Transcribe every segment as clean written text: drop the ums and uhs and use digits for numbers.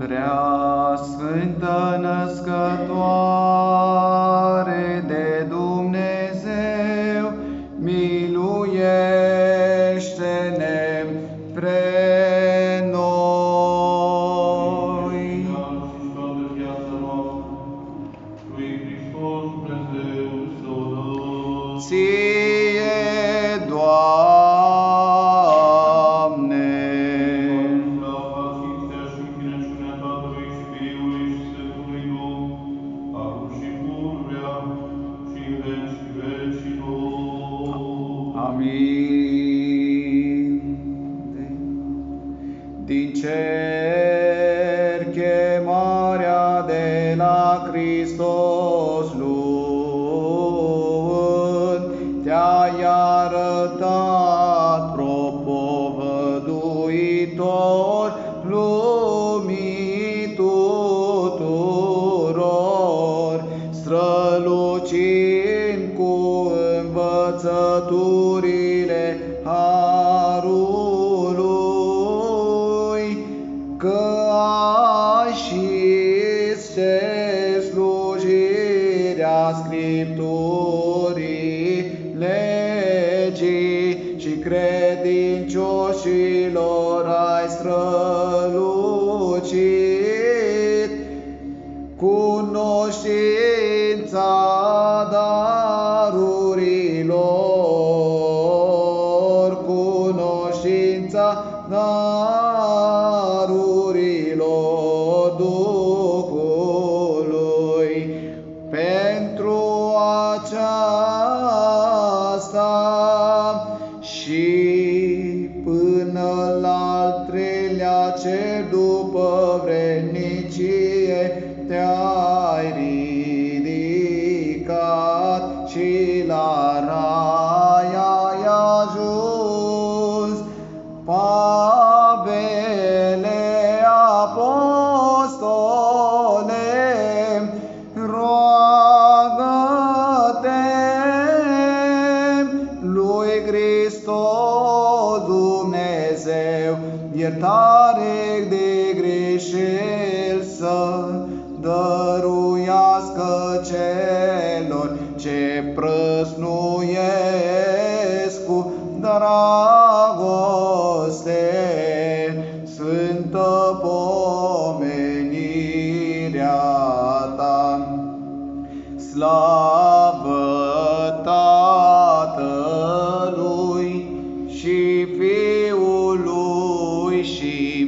Prea Sfântă Născătoare de Dumnezeu, miluiește-ne pre noi. Ție, Doamne, amin. Din cer chemarea de la Hristos luând, te-ai arătat propovăduitor lumii tuturor, strălucind cu învățăturile harului, că ai și slujirea Scripturii, legii și credincioșilor ai strălucit, cunoștința darurilor, cunoștința darurilor Duhului. Pentru aceasta și până la al treilea cer după vrednicie te-ai ridicat și la rai ai ajuns. Pavele apostole, roagă-te lui Hristos Dumnezeu, iertare de greșeli să dăruiască celor ce prăsnuiesc cu dragoste sfântă pomenirea ta. Slavă Tatălui și Fiului și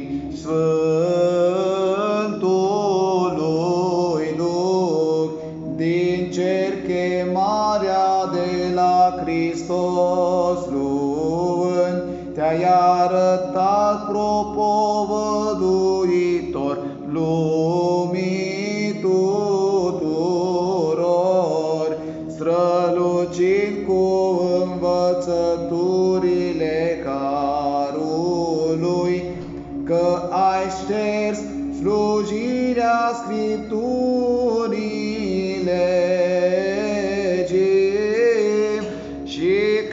Sfântului Duh, din cer chemarea de la Hristos luând, te-ai arătat propovăduitor lumii tuturor, strălucind cu învățăturile carului, că ai șters slujirea Scripturii, legii și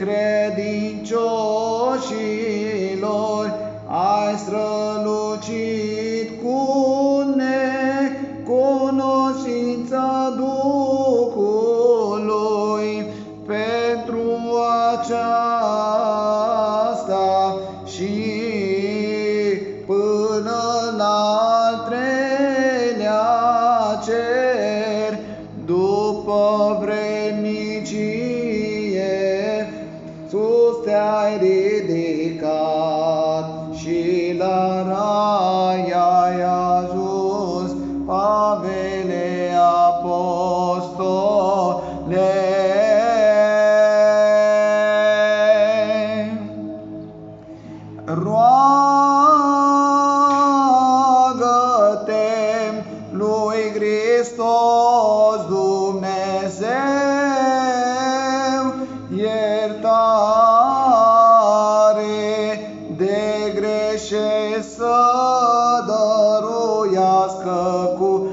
credincioșilor ai strălucit cu necunoștința Duhului. Pentru aceasta și până la al treilea cer după vrednicie sus te-ai ridicat și la rai ai ajuns. Pavele apostole, roagă-te lui Hristos Dumnezeu, iertare de greșeli să dăruiască cu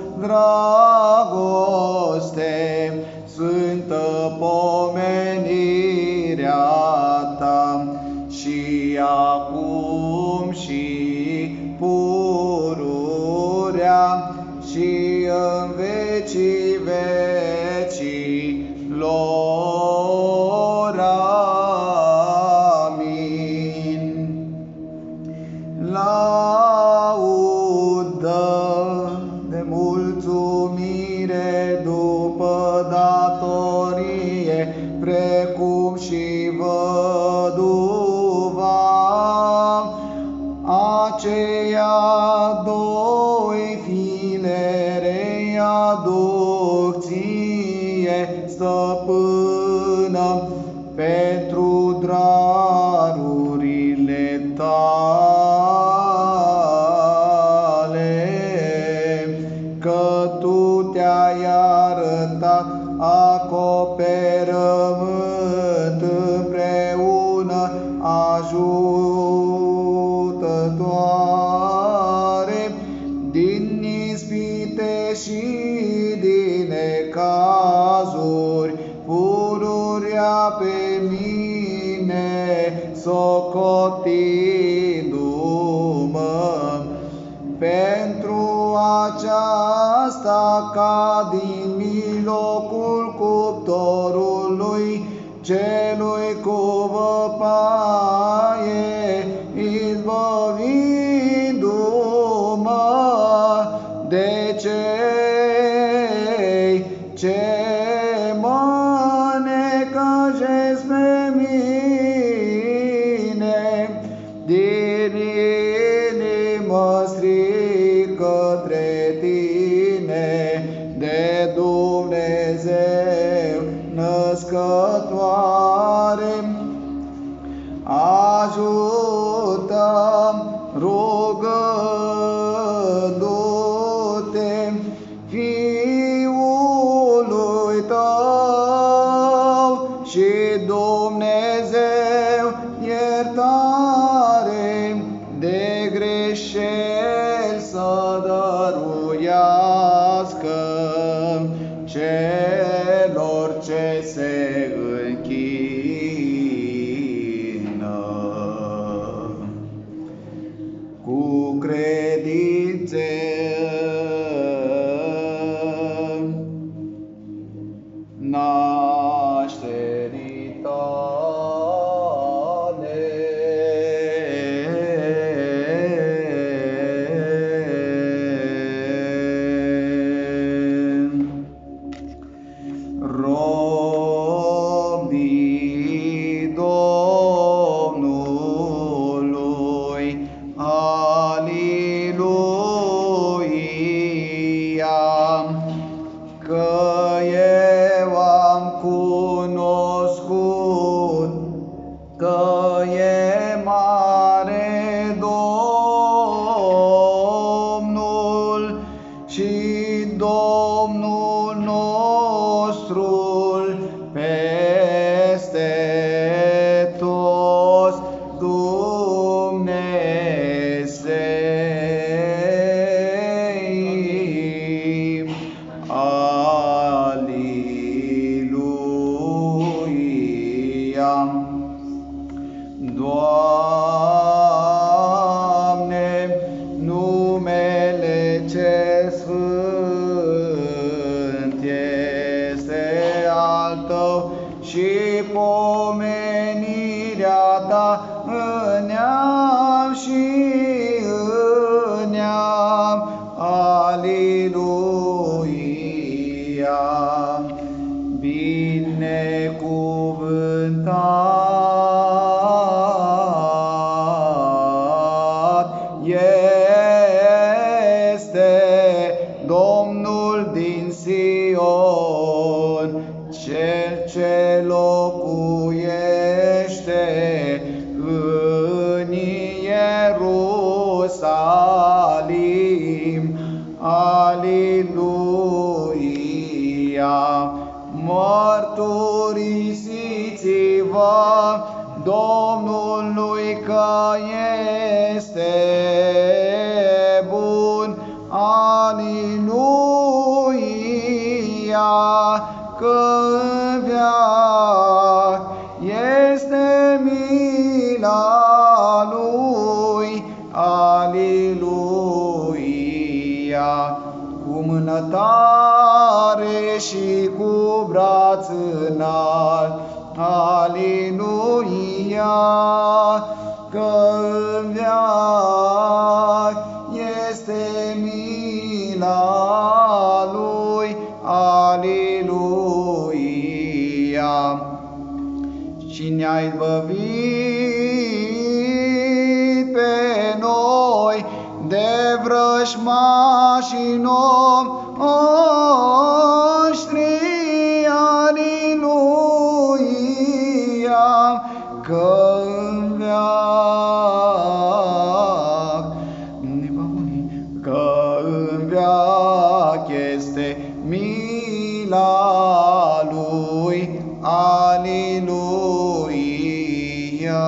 dragoste sfântă pomenirea ta, și acum și pururea vecii vecilor. Amin. Laudă de mulțumire după datorie, precum și văduva, aceia doi filerei aduc ție, stăpână, pentru darurile tale, că tu te-ai arătat acoperământ împreună ajutătoare din ispite și din necazuri, pururea pe mine socotindu-mă. Pentru aceasta, ca din mijlocul cuptorului celui cu văpaie, izbăvindu-mă de cei ce mă necăjesc pe mine, din inimă strig către tine, de Dumnezeu născătoare. Ajută-mi rugându-te Fiului tău, și Dumnezeu iertare de greșeli să dăruiască celor ce se închină cu credințe. Nașterii tale. Robii Domnului, Aliluia, că eu am cunoscut că e mare Domnul și Domnul nostru peste toți Dumnezei. Aliluia. Doamne, numele ce sfânt este al Tău și pomenirea Ta în neam și în neam. Aliluia. Binecuvântat este Domnul din Sion, Cel ce locuiește în Ierusalim. Aliluia. Mărturisiți-vă Domnului că este bun. Aliluia. Că în veac este mila Lui. Aliluia. Cu mână ta mare și cu braț înalt. Aleluia, că în veac este mila Lui. Aleluia. Cine a izbăvit pe noi de vrăjmașii noștri. Aleluia, că în veac, că în veac este mila Lui. Aleluia,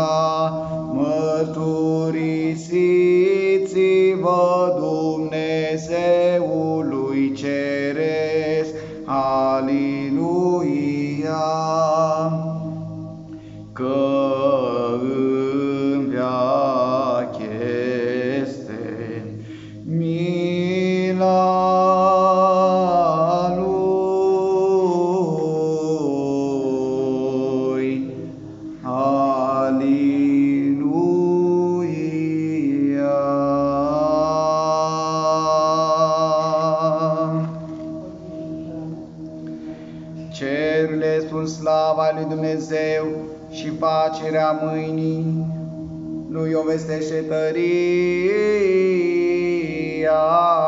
mărturisiți-vă Dumnezeului Ceresc. Aleluia, că în veac este mila Lui. Aleluia. Cerurile spun slava lui Dumnezeu și pacerea mâinii Lui o vestește tăria.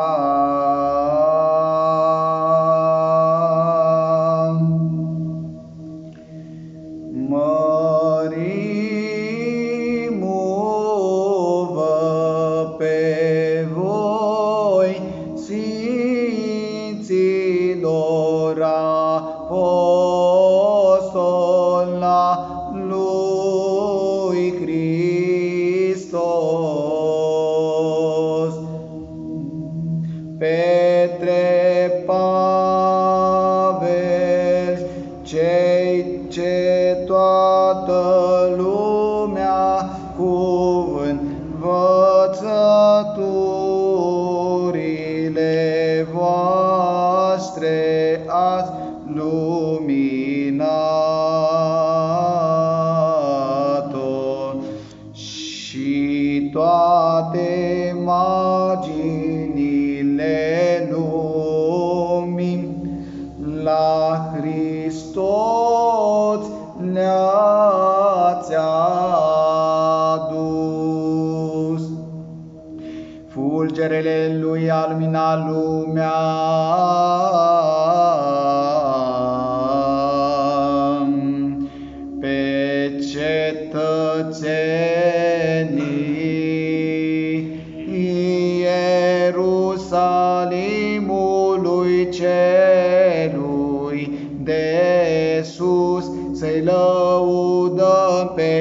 Mărimu-vă pe voi, Sfinților apostoli lui Hristos. Petre, Pavel, cei ce toată lumea cu învățăturile voastre ați luminat-o și toate marginile lumii la Hristos le-ați adus. Fulgerele Lui a luminat lumea, pe cetățenii Ierusalimului celui de sus, să-i lăudăm pe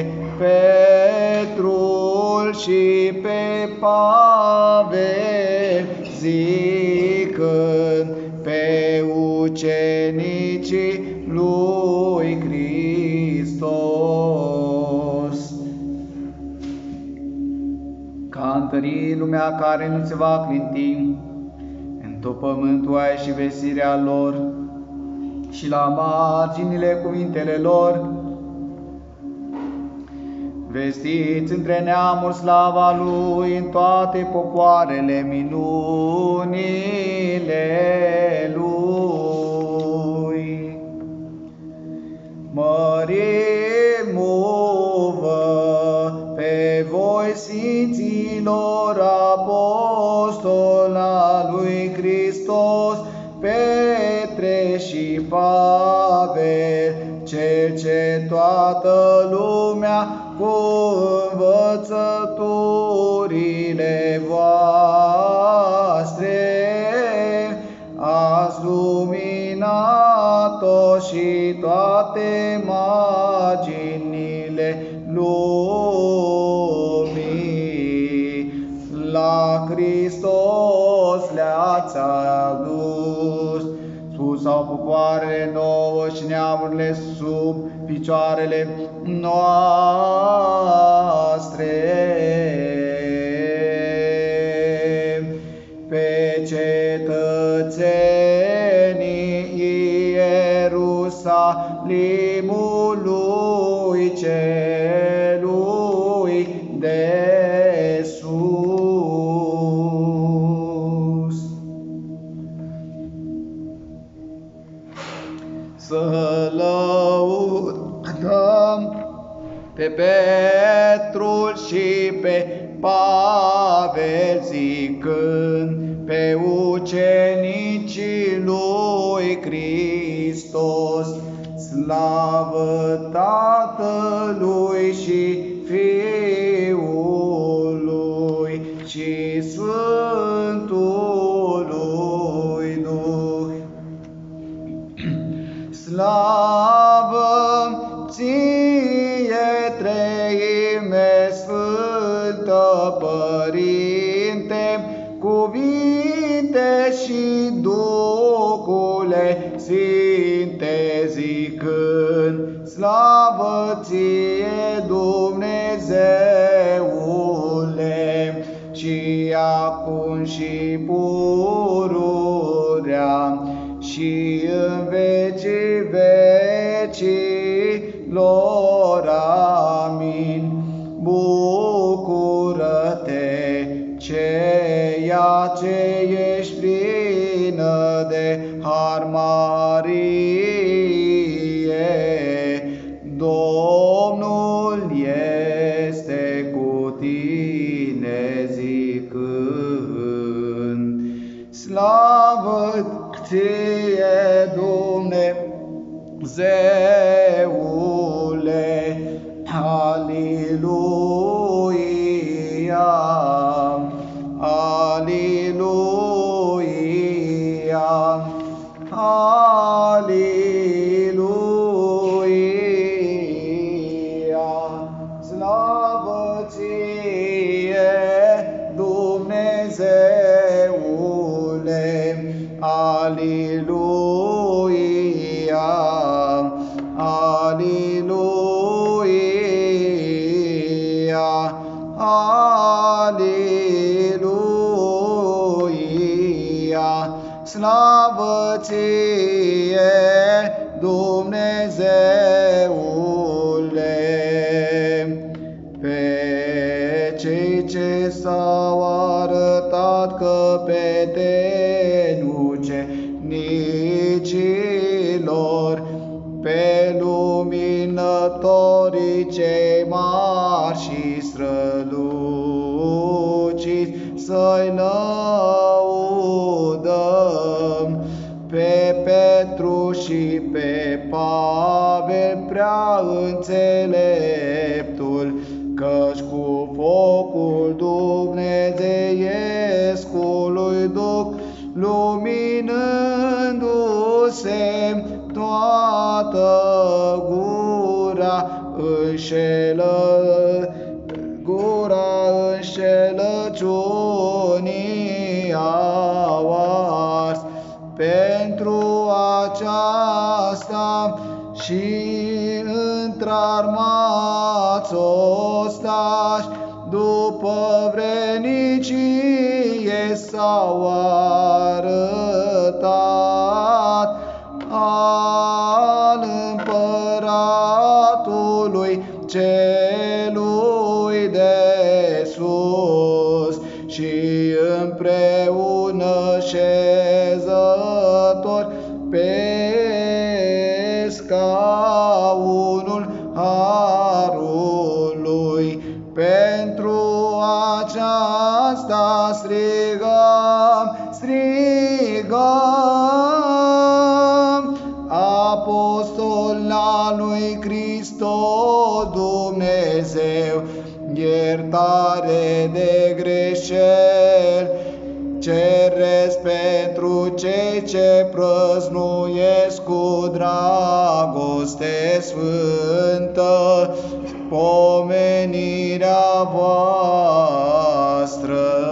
Petrul și pe Pavel, zicând pe ucenicii lui Hristos. Ca întări lumea care nu se va clinti, în tot pământul ai și vestirea lor, și la marginile cuvintele lor, vestiți între neamuri slava Lui, în toate popoarele minunile Lui. Mărimu-vă pe voi, Sfinților apostoli al lui Hristos, Petre și Pavel, cel ce toată lumea cu învățăturile voastre ați luminat-o și toate marginile lumii la Hristos le-ați adus. Sus au popoarele nouă și neamurile sub picioarele noastre. Pe cetățenii limului celui de sus. Să lăudăm pe Petru și pe Pavel zicând, pe ucenicii lui Hristos, slavă Tatălui și Fiului și Sfântului Duh. Slavă ție, Treime Sfântă Părinte, cuvinte și Duhule Sfinte zicând, slavă ție, Dumnezeule, și acum și pururea și în vecii vecilor. Amin. Bucură-te, ceea ce ești plină de har, Marie, Domnul este cu tine zicând, slavă ție, Dumnezeule, Aliluia, Aliluia, Aliluia. Slavă ție, Dumnezeule, Aliluia, Aliluia, Aliluia. Slavă ție, Dumnezeule. Pe cei ce s-au arătat căpetenucenicilor, pe luminătorii cei mari și străluciți, să-i lăudăm. Pe Petru și pe Pavel prea înțeleptul, căci cu focul dumnezeiescului Duh, luminându-se toată gura înșelăciunii au ars. Pentru aceasta și într-armați ostași, după vrenicie s-au arătat al împăratului celui de sus și împreună șezător pe scaunul harului. Pentru aceasta strigăm, apostol al lui Hristos Dumnezeu, iertare de greșeli ceresc pentru cei ce prăznuiesc cu dragoste sfântă pomenirea voastră.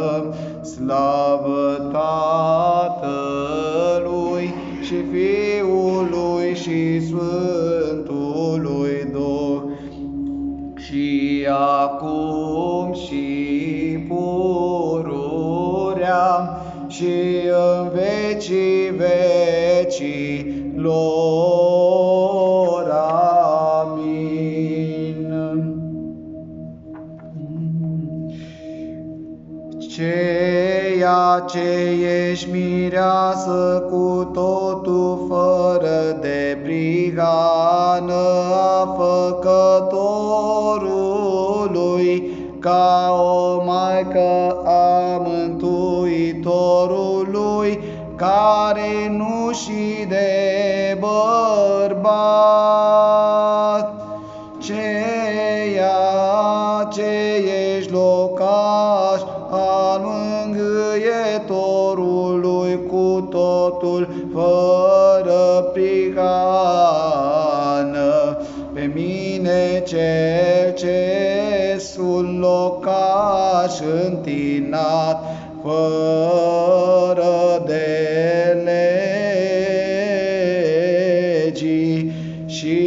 Slavă Tatălui și Fiului și Sfântului Duh, și acum și pururea și în vecii vecilor. Ceea ce ești mireasă cu totul fără de prihană a Făcătorului, ca o maică a Mântuitorului, care nu și de bărbat. Ceea ce ești locaș al Mângâietorului, cu totul fără prihană, pe mine cel ce sunt locaș întinat, fără de legii și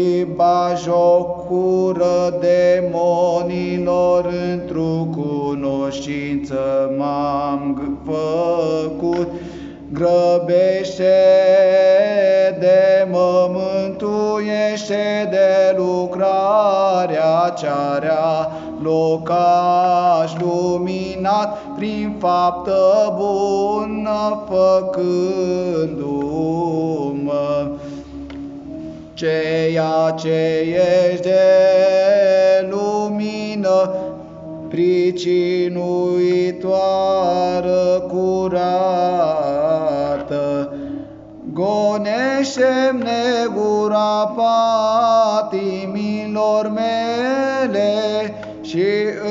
bajocură demonilor, într-o cunoștință m-am făcut. Grăbește-de, mă mântuiește de lucrarea ce-area locaș luminat, prin faptă bună făcându-mă. Ceea ce ești de lumină, pricinuitoară curată, gonește-mi negura patimilor mele și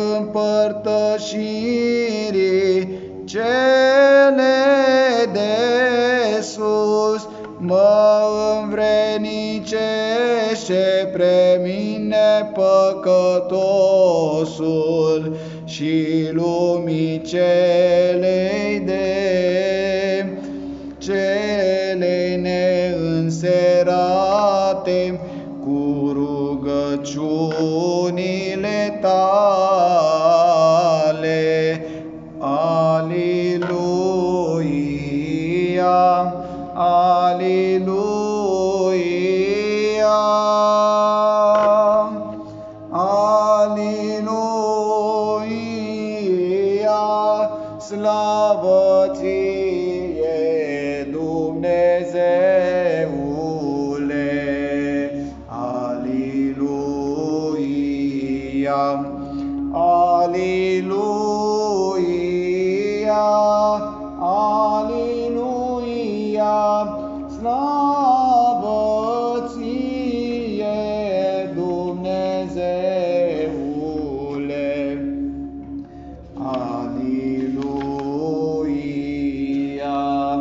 împărtășirii cele de sus, mă învrednicește pre mine păcătosul și lumii celei neînserate, cu rugăciunile tale. Aliluia, aliluia, aliluia, slavă ție, Dumnezeule, aliluia, aliluia, aliluia, slavă ție, Dumnezeule, aliluia,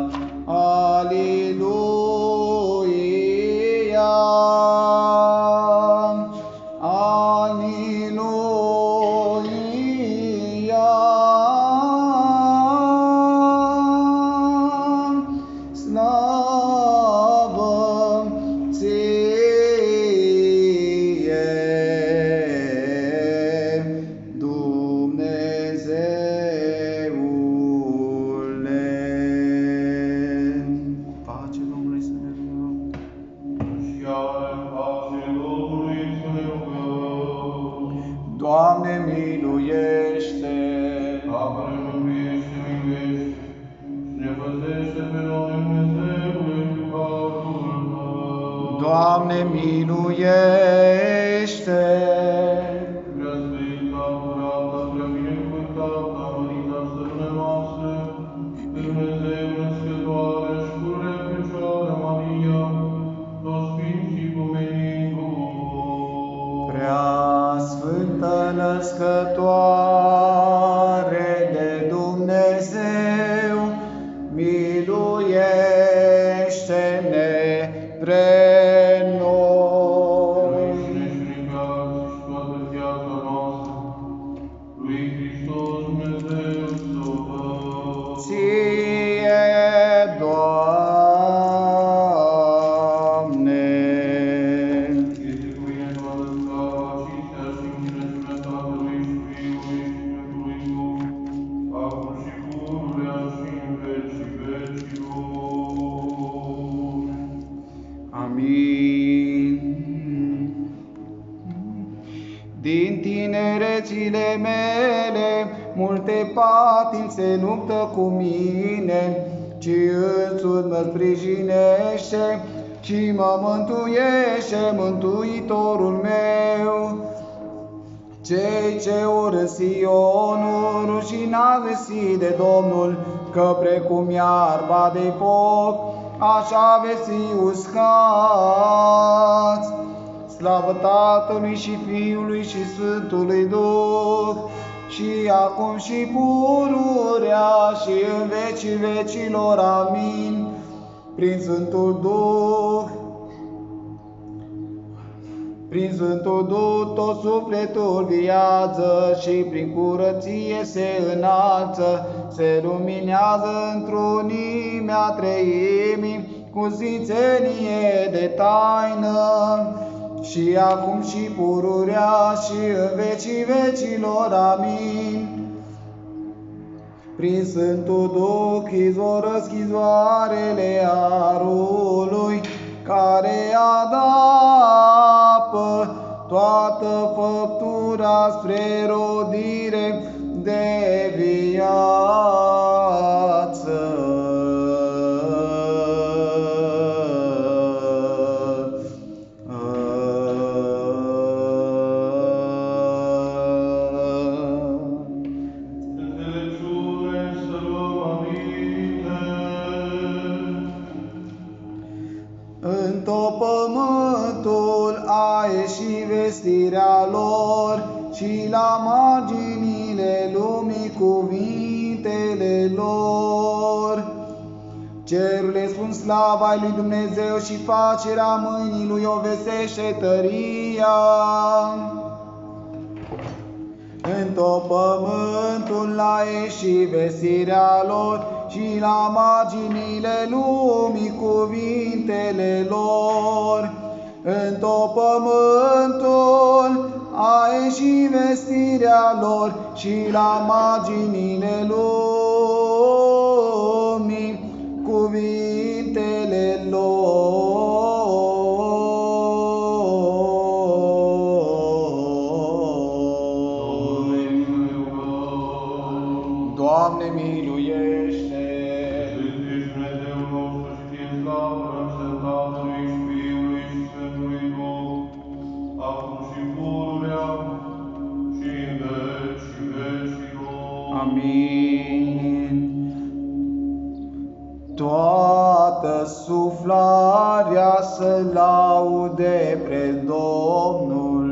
aliluia, aliluia, slavă ție, Dumnezeule. Pace Domnului să ne rugăm. Și ale pace Domnului să ne rugăm. Doamne, miluiește! Apără, mântuiește, miluiește și ne păzește pe noi, Dumnezeule, cu harul tău. Doamne, miluiește! Prea sfânta, curată, prea binecuvântată, mărită stăpână noastră, Dumnezeu născătoare și pururea Fecioară Maria, toți sfinții pomeniți vouă. Prea Sfântă Născătoare de Dumnezeu, miluiește-ne pre noi. Trăiește-ne și ridicați și toată viața noastră, lui Hristos Dumnezeu să o dă. Ție, Doamne! Este cu mine toată slava, cinstea și înțelepciunea Tatălui și Fiului și Din tinerețile mele, multe patimi se luptă cu mine, ci însuți mă sprijinește și mă mântuiește Mântuitorul meu. Cei ce urăsc Sionul rușinați vesti de Domnul, că precum iarba de foc, așa veți fi uscați. Slavă Tatălui și Fiului și Sfântului Duh, și acum și pururea și în vecii vecilor. Amin. Prin Sfântul Duh, prin Sfântul Duh tot sufletul viață și prin curăție se înalță, se luminează întrunimea treimii cu sfințenie de taină, și acum și pururea și în vecii vecilor. Amin. Prin Sfântul Duh izvorăsc izvoarele arului, care adapă toată făptura spre rodire de viață. În-tot pământul aie și vestirea lor, și la marginile lumii cuvintele lor. Cerurile spun slava lui Dumnezeu și facerea mâinii lui o vestește tăria. În-tot pământul aie și vestirea lor, și la marginile lumii cuvintele lor. În-tot pământul aie și vestirea lor, și la marginile lumii cuvintele lor. Doamne, miluiește! Sfânt ești Dumnezeul nostru și ție slavă înălțăm Tatălui și Fiului și Sfântului Duh, acum și pururea și în vecii vecilor. Amin. Toată suflarea să laude pre Domnul,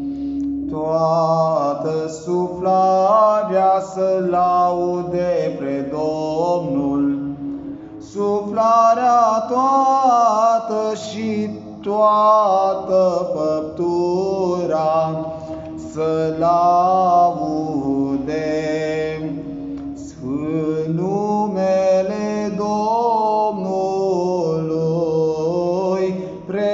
toată suflarea să laude pre Domnul, suflarea toată și toată făptura să laude sfânt numele Domnului pre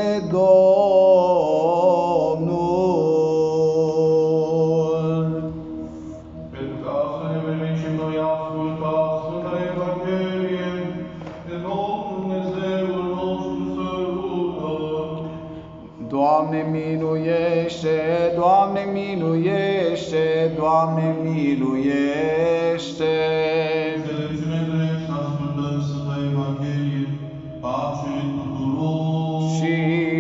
Domnul. Pentru ca să ne venim și noi asculta Sfânta Evanghelie, de Domnul Dumnezeul nostru să rugăm. Doamne miluiește, Doamne miluiește, Doamne miluiește. Înțelepciune drept să ascultăm Sfânta Evanghelie, pace tuturor. Și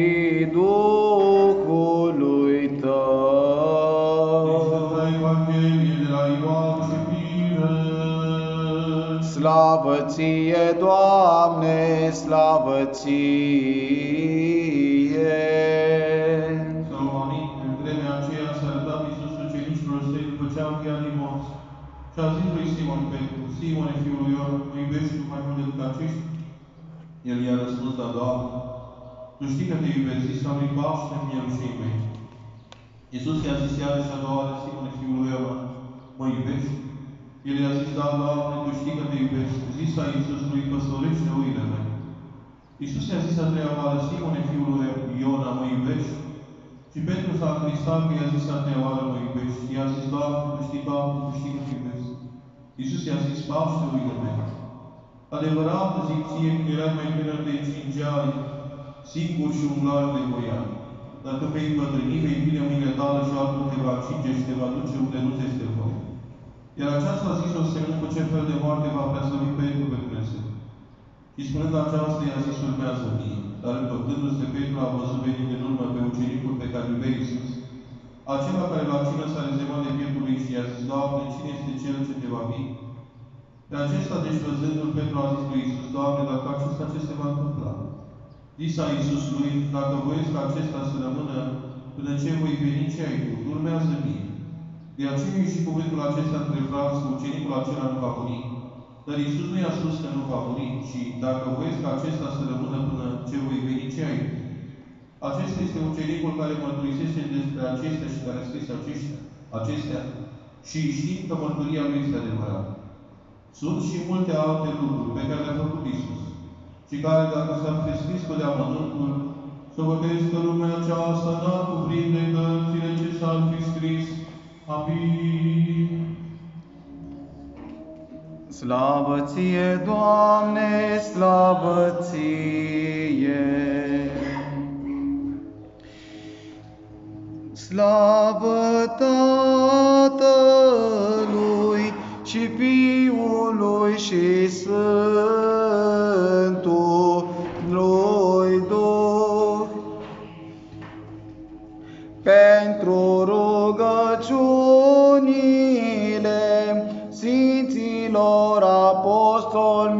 Duhului Tău. Sfânta Evanghelie de la Ioan și Bine. Slavă Ție, Doamne, slavă Ție. Salomit, în vremea aceea s-a arătat Iisus ucenicilor săi după ce a înviat din morți. Și a zis lui Simon Petru: Simone, fiul lui Ion, mă iubești tu mai mult decât aceștia? El i-a răspuns: Da, Doamne, Tu știi că Te iubesc. Zis lui: Paște-mi mielușii mei. Iisus i-a zis iarăși a doua oară: Simone, fiul lui Ion, mă iubești? El i-a zis: Da, Doamne, Tu știi că Te iubesc. Zis a Iisus lui: Păstorește oile mele. Iisus i-a zis a treia oară: Simone, fiul lui Iona, mă iubești? Și Petru s-a încristat că i-a zis a treia oară: Mă iubești? I-a zis: Doamne, Tu știi, Doamne, Tu știi că Te iubesc. Iisus i-a zis: Paște oile mele. Adevărat zic ție, când erai mai tânăr, te încingeai singur și umblai de voiai. Dar când vei îmbătrâni, vei pune mâinile tale și altul te va acinge și te va duce unde nu ți este voie. Iar aceasta a zis-o semnând cu ce fel de moarte va preasăvi Petru pe Dumnezeu. Și spunând aceasta, i-a zis, urmează mie. Dar întorcându-se, Petru a văzut venind în urmă pe ucenicul pe care iubea Iisus, acela care la cină s-a rezemat de pieptul lui și i-a zis, Doamne, cine este cel ce te va vii? Pe acesta, deci văzându-l, Petru a zis lui Iisus, Doamne, dacă acesta ce se va întâmpla? Zisa Iisus lui, dacă voiesc ca acesta să rămână până ce voi veni, ce ai tu? Urmează mie. De aceea și cuvântul acesta între frați, că ucenicul acela nu va muri. Dar Iisus nu i-a spus că nu va muri, ci dacă voiesc ca acesta să rămână până ce voi veni, ce ai tu? Acesta este ucenicul care mărturisește despre acestea și care a scris acestea și știind că mărturia lui este adevărată. Sunt și multe alte lucruri pe care le-a făcut Iisus și care, dacă s-ar fi scris cu deamănuntul, să vădesc că lumea aceasta n-ar cuprinde cărțile ce s-ar fi scris. Amin. Slavă ție, Doamne, slavă ție! Slavă Tatălui și Fiului și Sfântului Duh, pentru rugăciunile Sfinților Apostoli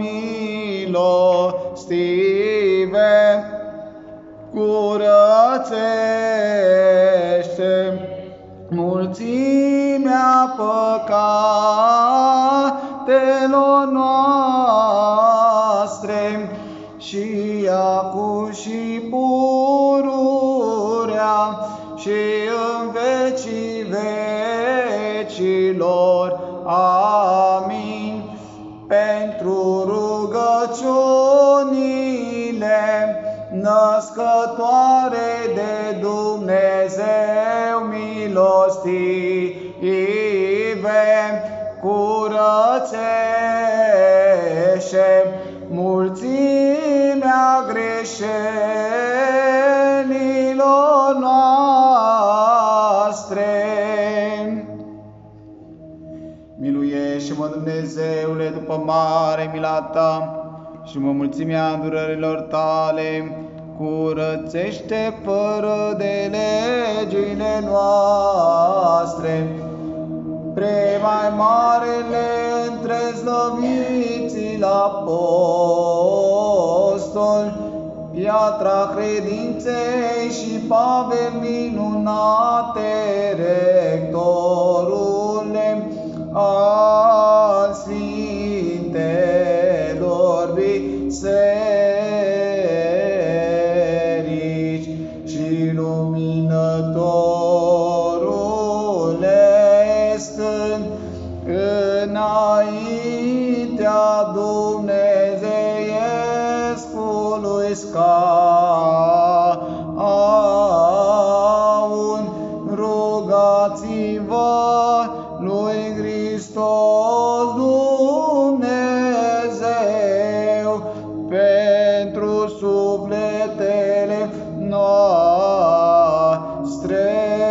milostive, curățește mulțimea păcatelor noastre și acum și pururea și în vecii vecilor. Amin. Pentru rugăciunile născătoare de Dumnezeu milostive, curățește mulțimea greșelilor noastre. Miluiește-mă, Dumnezeule, după mare mila ta și mă mulțimea îndurărilor tale, curățește fără de legile noastre. Pre mai marele între slăviții apostoli, piatra credinței și Pavel minunate, rectorule al Sfintelor biserici și luminătorule stând înaintea Dumnezeiescului scaun, rugați-vă lui Hristos Dumnezeu pentru sufletele noastre.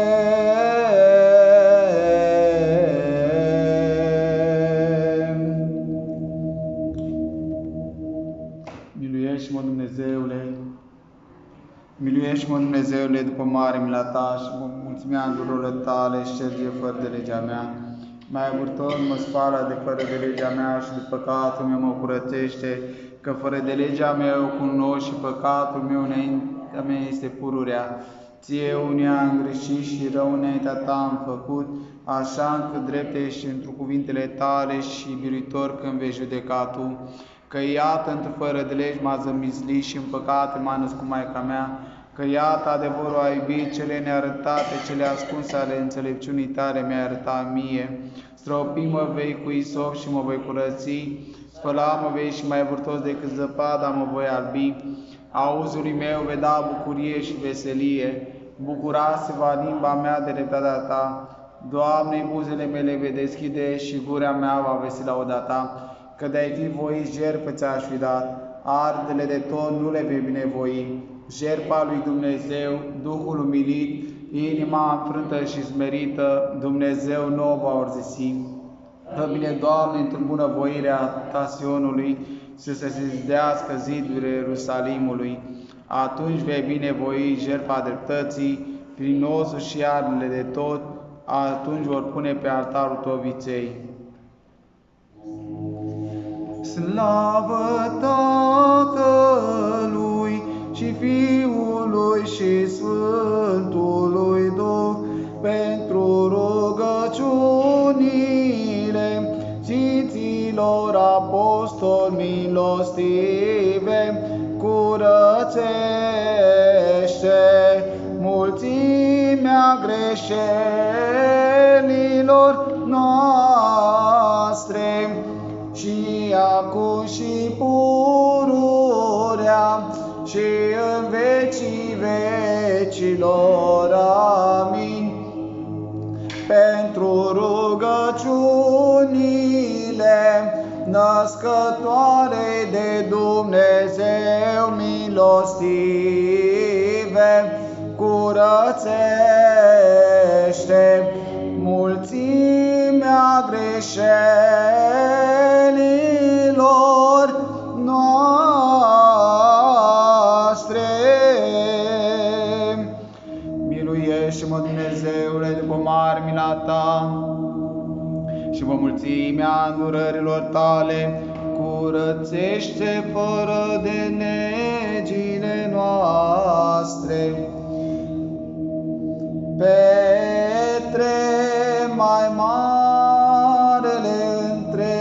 Miluiește-mă, Dumnezeule! Miluiește-mă, Dumnezeule, după mare mila ta și mă mulțimea îndururile tale, șterge fără de legea mea. Mai avurtor mă spală de fără de legea mea și de păcatul meu mă curățește, că fără de legea mea eu cunosc și păcatul meu înaintea mea este pururea. Ție unia am greșit și rău înaintea ta am făcut, așa încât drept ești într cuvintele tale și biruitor când vei judeca tu. Că iată, într fără de legi m-a zămislit și în păcate m-a născut Maica mea, că iată adevărul a iubit, cele nearătate, cele ascunse ale înțelepciunii tale mi-ai arătat mie. Stropi-mă vei cu isop și mă voi curăți, spăla-mă vei și mai vârtos decât zăpada mă voi albi. Auzului meu vei da bucurie și veselie, bucura-se-va limba mea de dreptatea ta. Doamne, buzele mele vei deschide și gura mea va vesti lauda ta. Că de-ai fi voit jertfă ți-aș fi dat, ardele de tot nu le vei binevoi. Jertfa lui Dumnezeu, Duhul umilit, inima înfrântă și smerită, Dumnezeu nu o va urzisi. Fă bine, Doamne, într-o bunăvoirea Ta Sionului, să se zidească zidurile Ierusalimului. Atunci vei binevoi jertfa dreptății, prin osul și iarnele de tot, atunci vor pune pe altarul Tău viței. Slavă Tatălui și Fiului și Sfântului Duh, pentru rugăciunile Sfinților Apostoli milostive, curățește mulțimea greșelilor noastre, și acum și pururea și în vecii vecilor. Amin. Pentru rugăciunile născătoare de Dumnezeu milostive, curățește mulțimea greșelilor noastre. Miluiește-mă, Dumnezeule, după mare mila Ta și vă mulțimea îndurărilor Tale, curățește fără de negile noastre. Petre mai marele între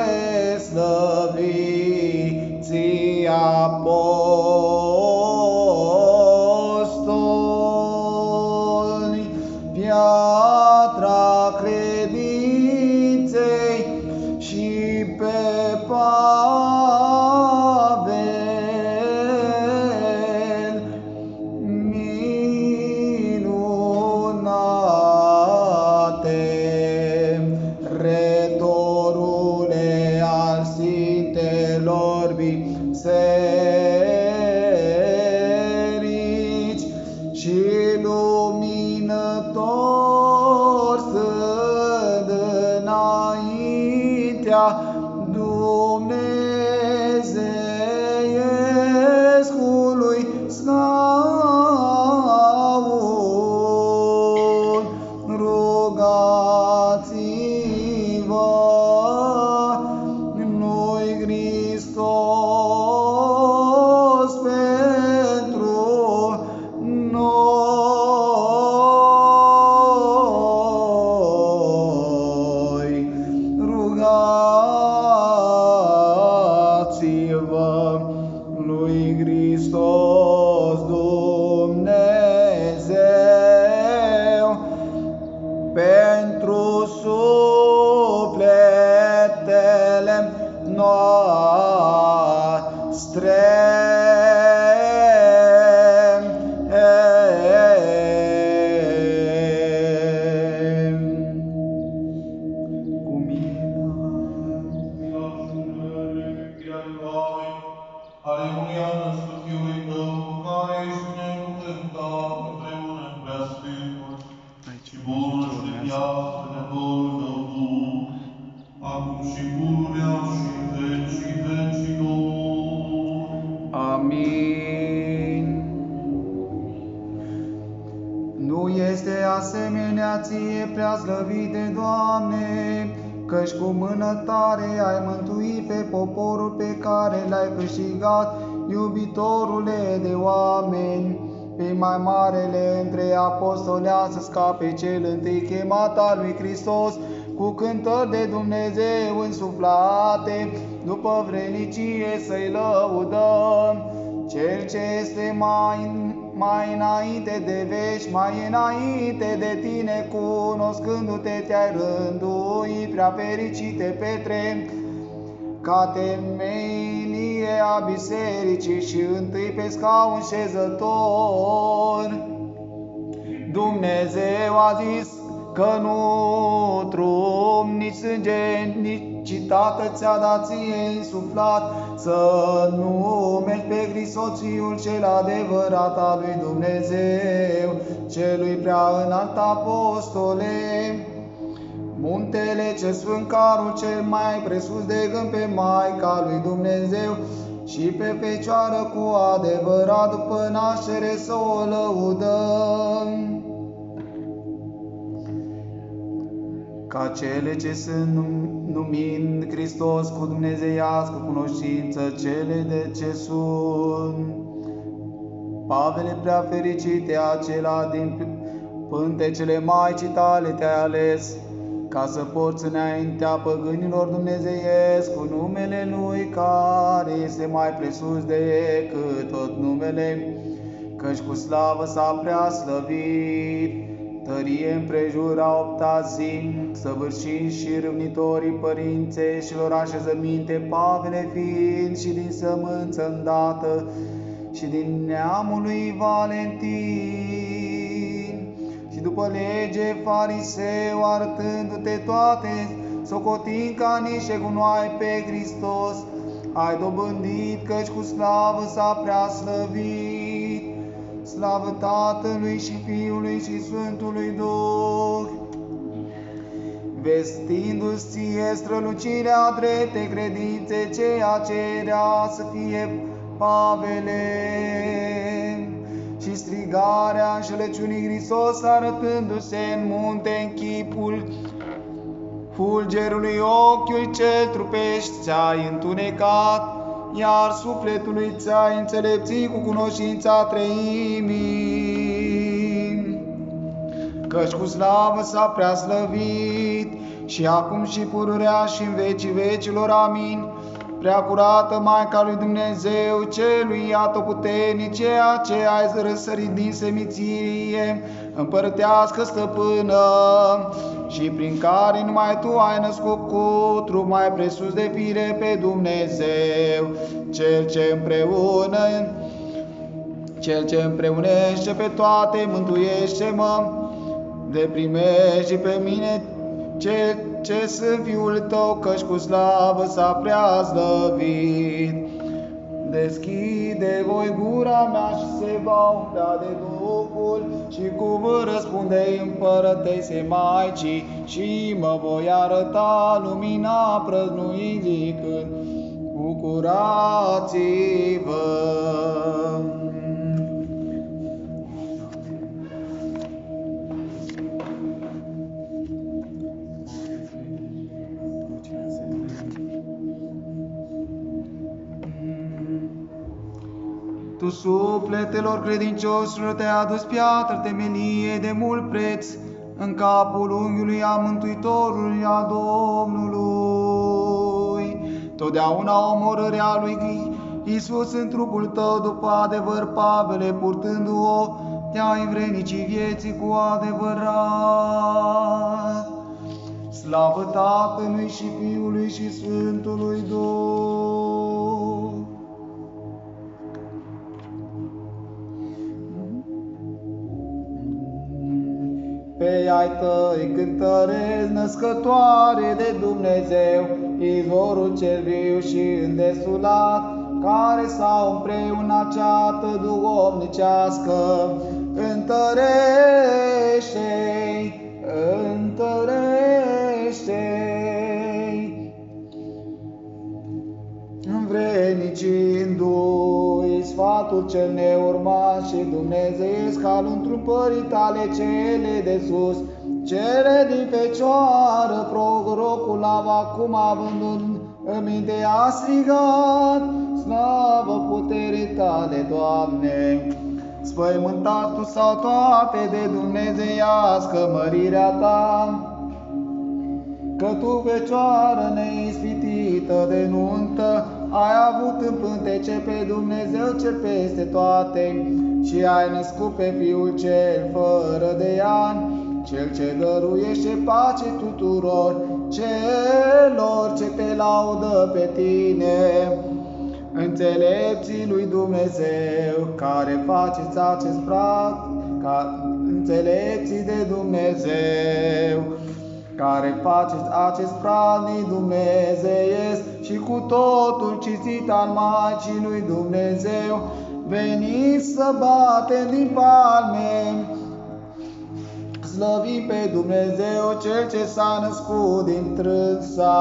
slăviții apostoli, piatra credinței și pe Pavel, minunate retorule al Sfintelor biserici și luminător stând înaintea Dumnezeiescului scaun, rugați-vă lui Hristos pentru noi. Rugați-vă lui Hristos Dumnezeu pentru sufletele noastre. Cu mine. Aleluia, născut Fiului Tău, cu care ești binecuvântat împreună cu Preasfântul și bunul și de viață, Dumnezeul Tău Duh, acum și pururea și în vecii vecilor. Amin. Nu este asemenea Ție, preaslăvite Doamne, căci cu mână tare ai mântuit pe poporul pe care l-ai câștigat, iubitorule de oameni. Pe mai marele între apostoli să scape cel întâi chemat al lui Hristos, cu cântări de Dumnezeu însuflate, după vrenicie să-i lăudăm. Cel ce este mai înainte de veci, mai înainte de tine, cunoscându-te, te-ai rânduit, prea fericite Petre, ca temelie a bisericii și întâi pe scaun șezător. Dumnezeu a zis că nu om, nici sânge, nici citată ți-a dat ție suflat, să numești pe Hristos Fiul cel adevărat al lui Dumnezeu, celui prea înalt apostole. Muntele ce sfânt, carul cel mai presus de gând pe Maica lui Dumnezeu și pe Fecioară cu adevărat după naștere să o lăudăm. Ca cele ce sunt numind Hristos cu dumnezeiască cunoștință, cele de ce sunt. Pavele prea fericite, acela din pântecele Maicii tale te-ai ales, ca să porți înaintea păgânilor dumnezeiesc cu numele Lui, care este mai presus decât tot numele, căci cu slavă s-a prea slăvit. Tărie împrejura opta zi, săvârșind și râvnitorii părințeșilor așezăminte, Pavele fiind și din sămânță îndată și din neamul lui Valentin, și după lege fariseu, arătându-te toate, socotind ca niște gunoaie pe Hristos, ai dobândit, căci cu slavă s-a prea slăvit. Slavă Tatălui și Fiului și Sfântului Duh, vestindu-ți ție strălucirea dreptei credințe, ceea ce era să fie Pavele, și strigarea înșelăciunii Hristos, arătându-se în munte în chipul fulgerului, ochiul cel trupești ți-ai întunecat, iar sufletului ți-ai înțelepțit cu cunoștința treimii, căci cu slavă s-a prea slăvit și acum și pururea și în vecii vecilor. Amin. Prea curată Maica lui Dumnezeu, celui atotputernic, ceea ce ai răsărit din seminție, împărătească stăpână, și prin care numai Tu ai născut cu trup mai presus de fire pe Dumnezeu, Cel ce împreunește pe toate, mântuiește-mă, de primești pe mine ce sunt Fiul Tău, căci cu slavă s-a prea slăvit. Deschide voi gura mea și se va umplea de Duhul, și cuvânt răspunde împărătesei Maicii, și mă voi arăta lumina prăznuind zicând, bucurați-vă. Tu, sufletelor credincioșilor, te-ai adus piatră temelie de mult preț în capul unghiului a Mântuitorului, a Domnului. Totdeauna omorârea lui Iisus în trupul tău, după adevăr, Pavele, purtându-o, te-ai învrednicit vieții cu adevărat. Slavă Tatălui și Fiului și Sfântului Duh. Pe ai tăi cântăresc, născătoare de Dumnezeu, izvorul cel viu și îndesulat, care s-au împreunat ceată duhovnicească. Întărește-i, întărește-i, învrednicindu-i sfatul cel neurmat și dumnezeiesc al întrupării tale cele de sus, cele din Fecioară, prorocul acum având în minte a strigat, slavă puterii tale, Doamne! Spăimântat Tu sau toate de dumnezeiască mărirea Ta, că Tu, Fecioară neispitită de nuntă, ai avut în pântece pe Dumnezeu cel peste toate și ai născut pe Fiul cel fără de ani, Cel ce dăruiește pace tuturor celor ce Te laudă pe Tine. Înțelepții lui Dumnezeu, care faceți acest prag, ca înțelepții de Dumnezeu, care faceți acest praznic dumnezeiesc și cu totul cinstit al Maicii lui Dumnezeu, veniți să batem din palme, slăvim pe Dumnezeu, Cel ce s-a născut din trânsa.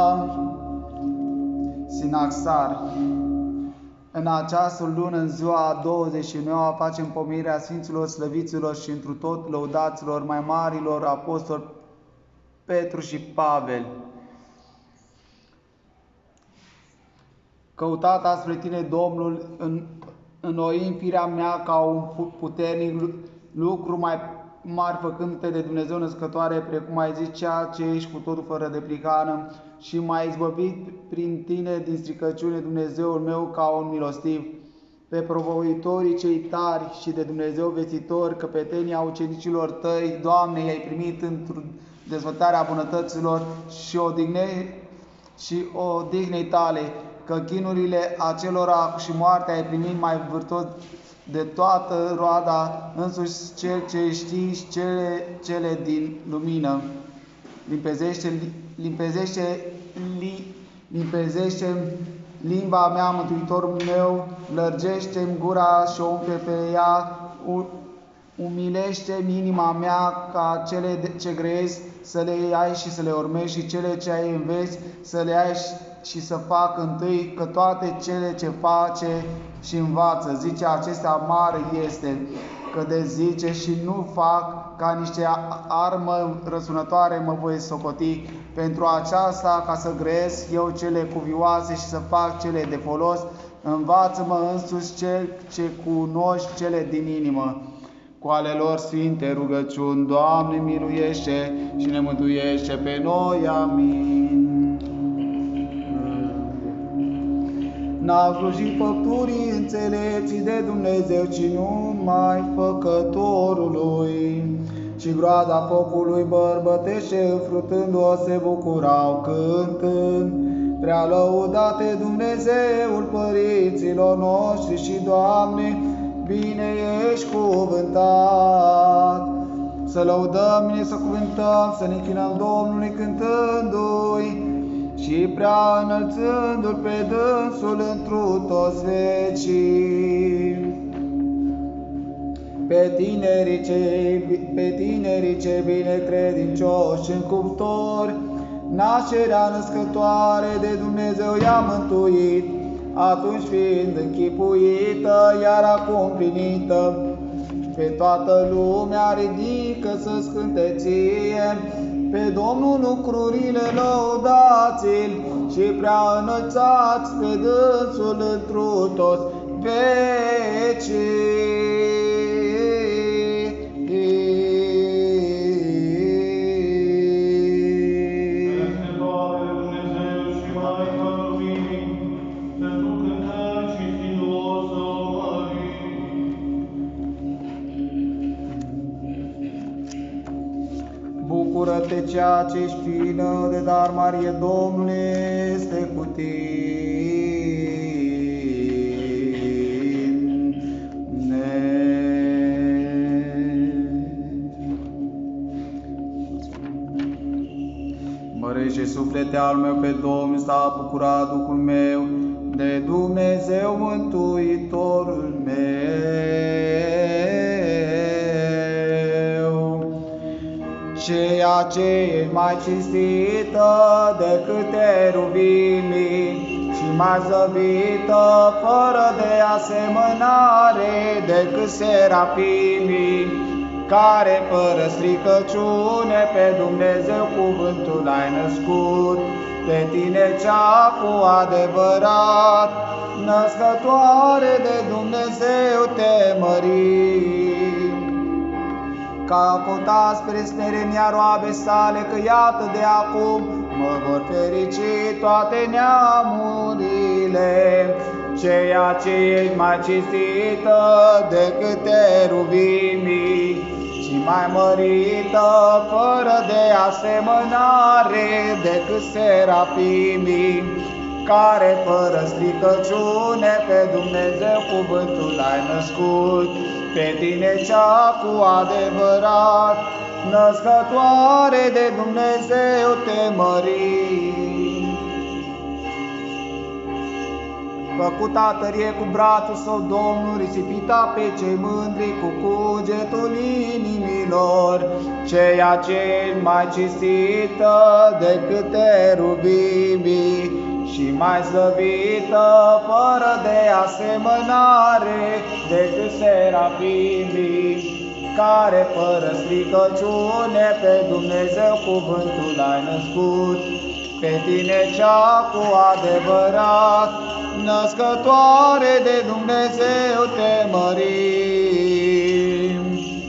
Sinaxar. În această lună, în ziua a 29-a, facem pomenirea Sfinților, Slăviților și întru tot lăudaților mai marilor apostoli Petru și Pavel. Căutat spre tine, Domnul, înnoim firea mea ca un puternic lucru mai mari, făcându-te de Dumnezeu născătoare, precum ai zis, ceea ce ești cu totul fără de prihană, și m-ai izbăvit prin tine din stricăciune, Dumnezeul meu, ca un milostiv. Pe provoitorii cei tari și de Dumnezeu vestitori, căpetenia ucenicilor tăi, Doamne, i-ai primit într-o dezvoltarea bunătăților și odihnei tale, că chinurile acelora și moartea ai primit mai vârtos de toată roada, însuși Cel ce știi cele din lumină. Limpezește limba mea, Mântuitorul meu, lărgește-mi gura și o umple pe ea, umilește-mi inima mea ca cele ce grăiesc să le ai și să le urmezi, și cele ce ai înveți să le ai și să fac întâi, că toate cele ce face și învață, zice, acestea mare este, că de zice și nu fac, ca niște armă răsunătoare mă voi socoti. Pentru aceasta, ca să grăiesc eu cele cuvioase și să fac cele de folos, învață-mă însuși Cel ce cunoști cele din inimă. Cu ale lor sfinte rugăciuni, Doamne, miluiește și ne mântuiește pe noi. Amin. N-au slujit făpturii înțelepții de Dumnezeu, ci numai făcătorului. Și groaza focului bărbătește, înfrutându-o se bucurau cântând. Prea lăudate Dumnezeul părinților noștri și, Doamne, bine ești cuvântat. Să lăudăm, bine să cuvântăm, să ne închinăm Domnului cântându-i și prea înălțându-L pe dânsul întru toți vecii. Pe tinerii cei binecredincioși și încuptori, nașterea născătoare de Dumnezeu i-a mântuit, atunci fiind închipuită, iar acum plinită. Pe toată lumea ridică să-ți cânte ție, pe Domnul lucrurile lăudați-l și prea înălțați pe dânsul întru toți vecii. Bucură-te, ceea ce ești plină de dar, Marie, Domnul este cu tine. Mărește suflete al meu pe Domnul, s-a bucurat Duhul meu de Dumnezeu Mântuitorul meu. Ceea ce e mai cinstită decât eruvimii și mai zăvită, fără de asemănare decât serafimii, care fără stricăciune pe Dumnezeu cuvântul ai născut, pe tine cea cu adevărat, născătoare de Dumnezeu te mărim. Ca cota spre smerenia roabe sale, că iată de acum mă vor ferici toate neamurile. Ceea ce ești mai cinstită decât eruvimii și mai mărită, fără de asemănare decât serafimii, care fără stricăciune pe Dumnezeu cuvântul ai născut, pe tine cea cu adevărat, Născătoare de Dumnezeu, te mărim. Făcuta tărie cu brațul său Domnul, risipita pe cei mândri cu cugetul inimilor, ceea ce mai cinstită decât eruvimii și mai slăvită, fără de asemănare, decât serafimii, care fără stricăciune pe Dumnezeu cuvântul ai născut, pe tine cea cu adevărat, născătoare de Dumnezeu, te mărim.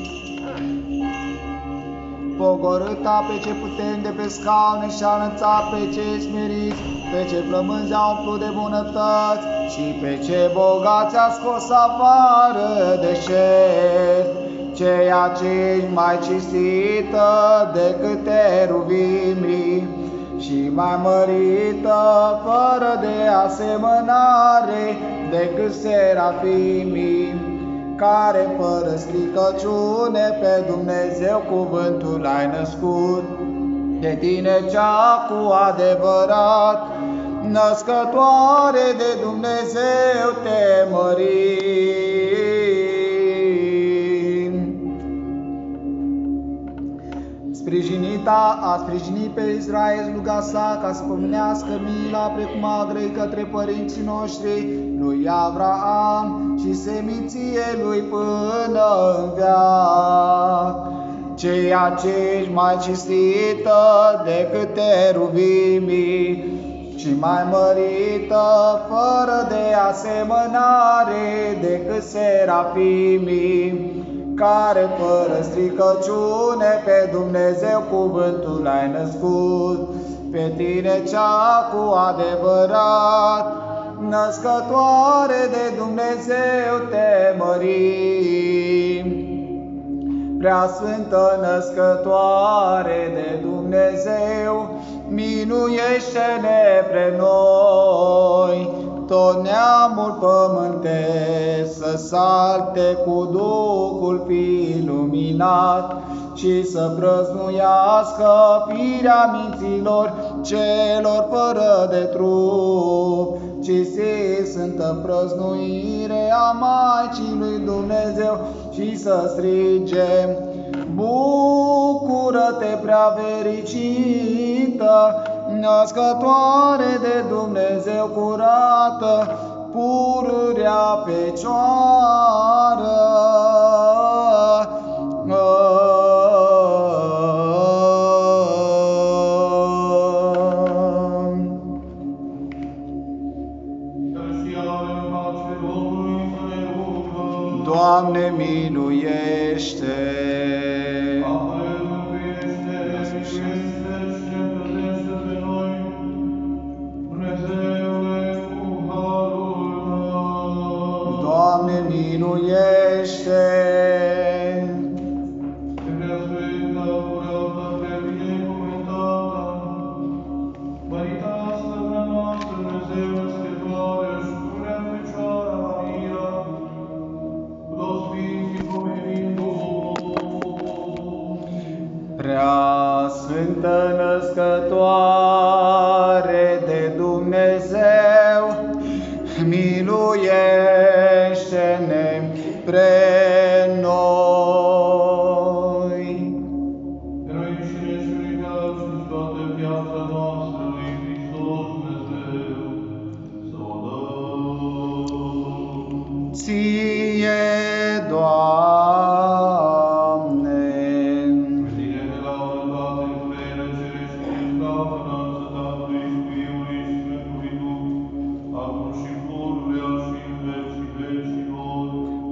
Pogorâta pe ce puternici de pe scaune și-a înălțat pe cei smeriți, pe ce flămânzi au umplut de bunătăți și pe ce bogați a scos afară de cer, ceea ce mai cinstită decât eruvimii și mai mărită, fără de asemănare, decât serafimii, care fără stricăciune pe Dumnezeu cuvântul ai născut, de tine cea cu adevărat, născătoare de Dumnezeu, te mărim. Sprijinita a sprijinit pe Israel sluga sa, ca să pomenească mila precum a grăit către părinții noștri, lui Avraam și seminție lui până în veac, ceea ce mai cinstită decât eruvimii și mai mărită, fără de asemănare, decât serafimii, care fără stricăciune pe Dumnezeu cuvântul ai născut, pe tine cea cu adevărat, născătoare de Dumnezeu, te mărim. Prea sfântă născătoare de Dumnezeu, miluiește-ne pre noi, tot neamul pământesc să salte cu Duhul fi luminat și să prăznuiască firea minților celor fără de trup, ci sfântă prăznuire a Maicii lui Dumnezeu și să strigem: bucură-te prea fericită, născătoare de Dumnezeu curată, pururea Fecioară. Doamne, miluiește! Doamne, miluiește! Prea Sfântă Născătoare de Dumnezeu, miluiește-ne pre noi. Pe noi înșine și ridicați în toată viața noastră lui Hristos Dumnezeu, să o dăm. Ție, Doamne! Tine de laudă toate puterile cerești și slavă înălță Tatălui și Fiului și Sfântului Duh, acum și pururea și în vecii vecilor.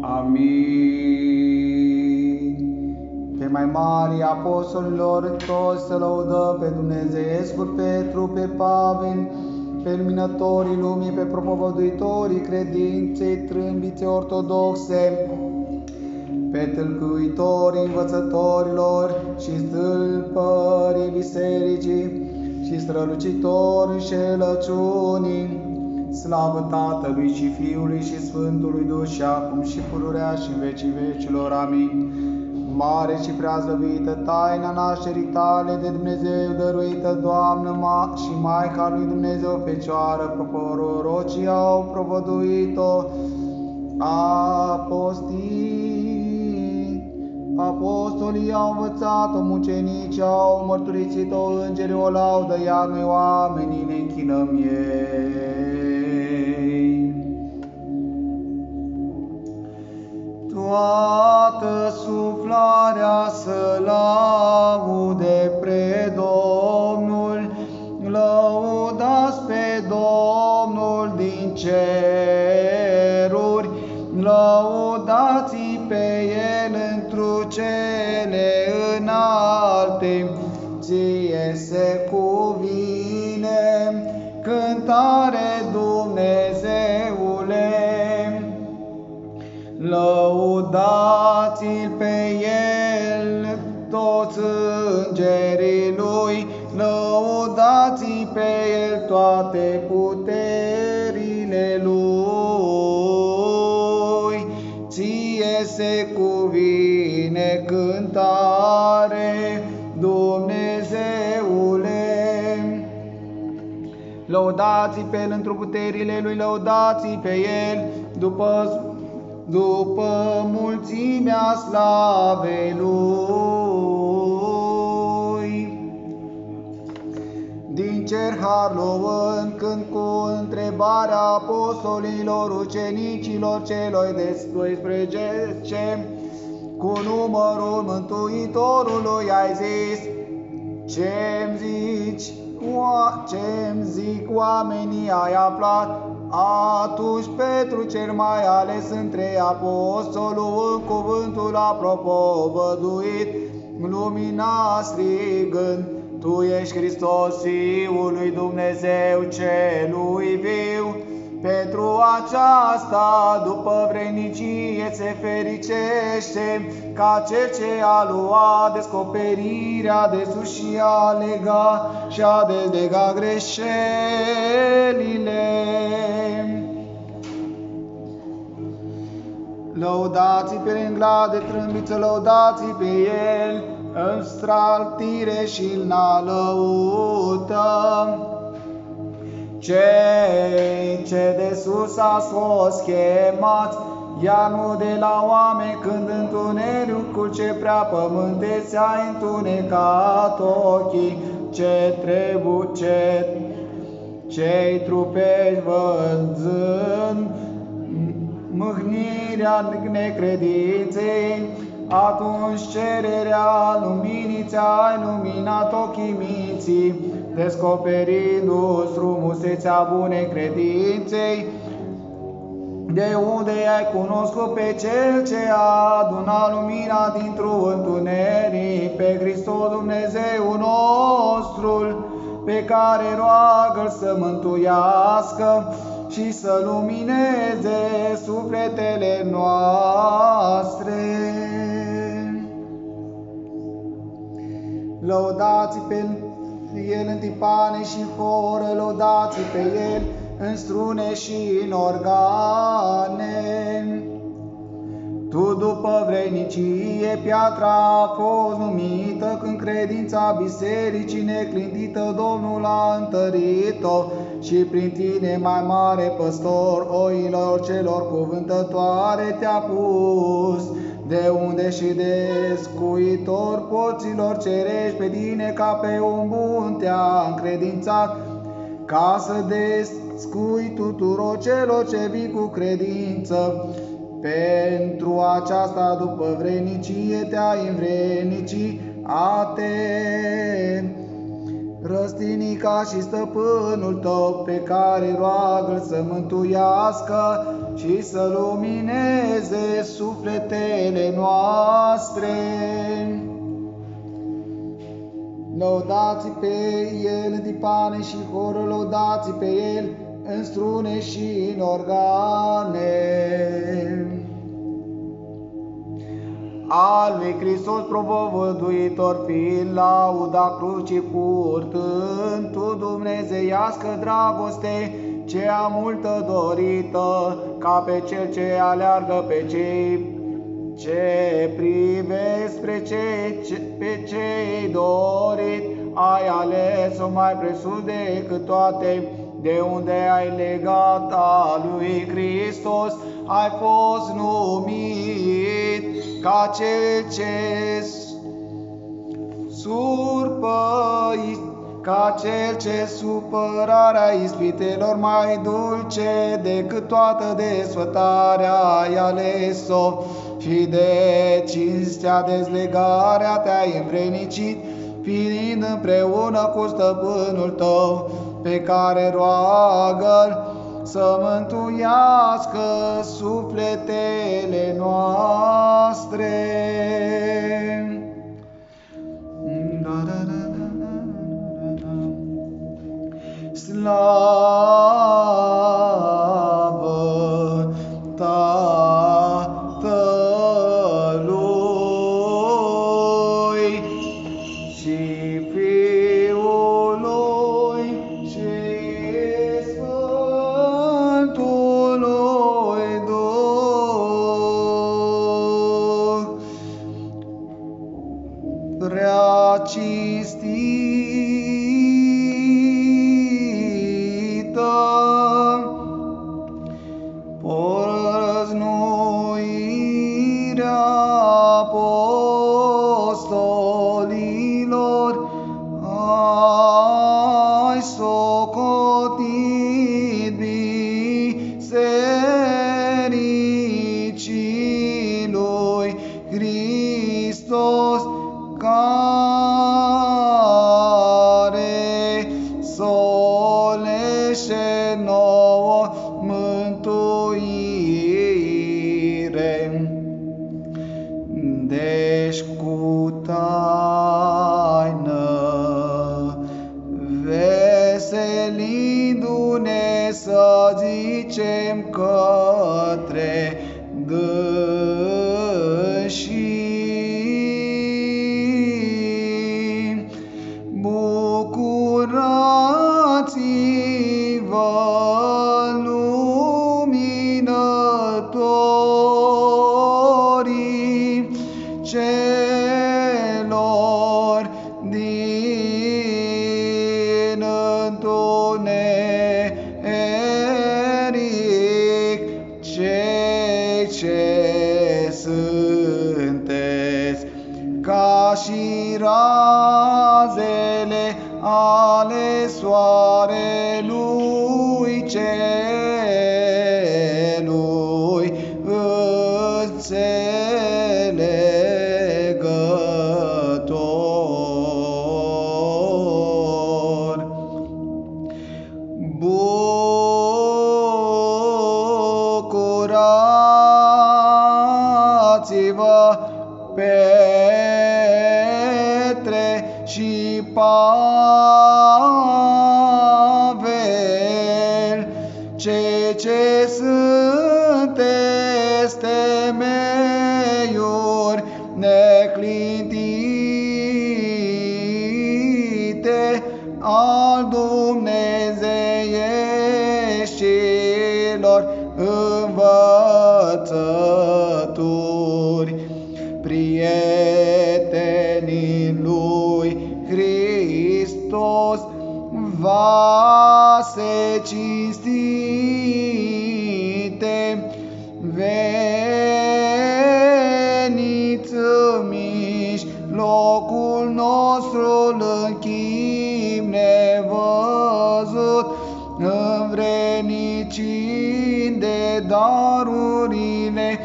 Amin. Pe mai mari apostolilor toți să lăudăm pe Dumnezeescul Petru, pe Pavel, pe luminătorii lumii, pe propovăduitorii credinței trâmbițe ortodoxe, pe tâlcuitorii învățătorilor și stâlpării bisericii și strălucitorii înșelăciunii. Slavă Tatălui și Fiului și Sfântului Duh și acum și pururea și în vecii vecilor. Amin. mare și prea slăvită taina nașterii tale de Dumnezeu dăruită, Doamnă, și Maica lui Dumnezeu Fecioară, prorocii au propovăduit-o, apostolii au învățat-o, mucenicii au mărturisit-o, îngerii o laudă, iar noi oamenii ne închinăm ei. Toată suflarea să laude pre Domnul, lăudați pe Domnul din ceruri, lăudați pe El întru cele înalte, ție se cuvine cântare, Dumnezeule. Lăudați-l pe El toți îngerii Lui, lăudați pe El toate puterile Lui. Ție se cuvine cântare, Dumnezeule. Lăudați pe El întru puterile Lui, lăudați pe El după mulțimea slavei Lui. Din cer har luând, când cu întrebarea apostolilor, ucenicilor celor de 12, cu numărul Mântuitorului ai zis: Ce-mi zic oamenii ai aflat? Atunci Petru cel mai ales între apostolul în cuvântul a propovăduit, lumina strigând: Tu ești Hristos, Fiul lui Dumnezeu celui viu. Pentru aceasta, după vrednicie, se fericește ca cel ce a luat descoperirea de sus și a lega și a dezlega greșelile. Lăudați pe El în glas de trâmbiță, lăudați pe El în straltire și înalăută. Cei ce de sus a fost chemați, iar nu de la oameni, când întunericul ce prea pământe ți-a întunecat ochii, cei trupești văzând mâhnirea necredinței, atunci cererea luminii ți-ai luminat ochii minții, descoperindu-ți frumusețea bunei credinței, de unde ai cunoscut pe Cel ce a adunat lumina dintr-un întuneric, pe Hristos Dumnezeu nostru, pe care roagă-L să mântuiască și să lumineze sufletele noastre. Lăudați pe El în tipane și horă, lăudați pe El în strune și în organe. Tu, după vrednicie, piatra a fost numită, când credința bisericii neclintită Domnul a întărit-o, și prin tine, mai mare păstor oilor celor cuvântătoare, te-a pus, de unde și descuitor porților cerești, pe tine ca pe un bun te-a încredințat, ca să descui tuturor celor ce vin cu credință. Pentru aceasta, după vrednicie, te-ai învrednici a te răstini ca și stăpânul tău, pe care roagă-L să mântuiască și să lumineze sufletele noastre. Lăudați pe El în tipane și horă, lăudați pe El în strune și în organe. Al lui Hristos propovăduitor fiind, lauda crucii purtând, tu dumnezeiască dragoste, cea multă dorită, ca pe Cel ce aleargă pe cei ce privesc pe cei dorit, ai ales-o mai presus decât toate, de unde ai legat a lui Hristos, ai fost numit ca cel ce supărarea ispitelor mai dulce decât toată desfătarea ai ales-o, și de cinstea dezlegarea te-ai învrednicit, fiind împreună cu stăpânul tău, pe care roagă-l să mântuiască sufletele noastre. Slavă Tatălui și Fiului și Sfântului Duh, prea cinstită porăznuirea apostolilor, ai socotit bisericii lui Hristos, care solește nouă mântuire. Deci cu taină veselindu-ne să zicem către dânsii: bucurați-vă, luminătorii celor din întuneric, cei ce sunteți ca și razele ale soarelui celui înțelegător. Bucurați-vă, Petre și Pavel, cei ce sunteți temeiuri neclintite al dumnezeieștilor învățături, prietenii lui Hristos, vase cinstite, veniți în mijlocul nostru închim nevăzut, învrednicind de darurile